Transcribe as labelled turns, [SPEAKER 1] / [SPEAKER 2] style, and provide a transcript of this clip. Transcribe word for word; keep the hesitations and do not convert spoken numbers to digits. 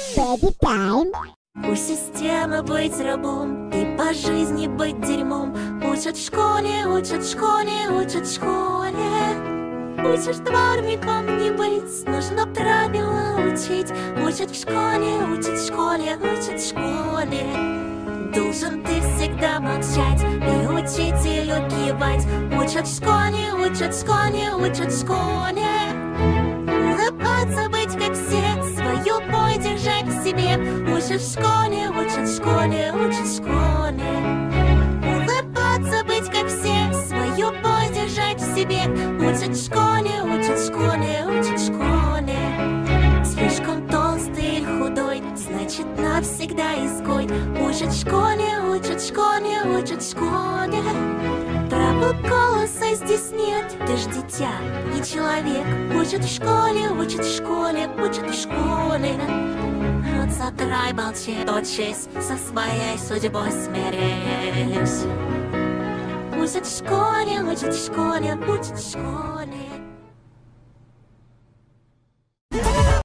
[SPEAKER 1] Baby time.
[SPEAKER 2] У системы быть рабом и по жизни быть дерьмом. Учат в школе, учат в школе, учат в школе. Учишь дворником не быть, нужно правила учить. Учат в школе, учат в школе, учат в школе. Должен ты всегда молчать и учителю кивать. Учат в школе, учат в школе, учат в школе. Улыбаться, быть как все, свою бой держать в себе. Учат в школе, учат в школе, учат в школе. Улыбаться, быть как все, свою бой держать в себе. Учат в школе, учат в школе, учат в школе. Слишком толстый или худой, значит навсегда изгой. Учат в школе, учат в школе, учат в школе. Права голоса здесь нет, ты ж дитя, не человек. Учат в школе, учат в школе, учат в школе. Вот затрай молчи, точись, со своей судьбой смирись. Учат в школе, учат в школе, учат в школе.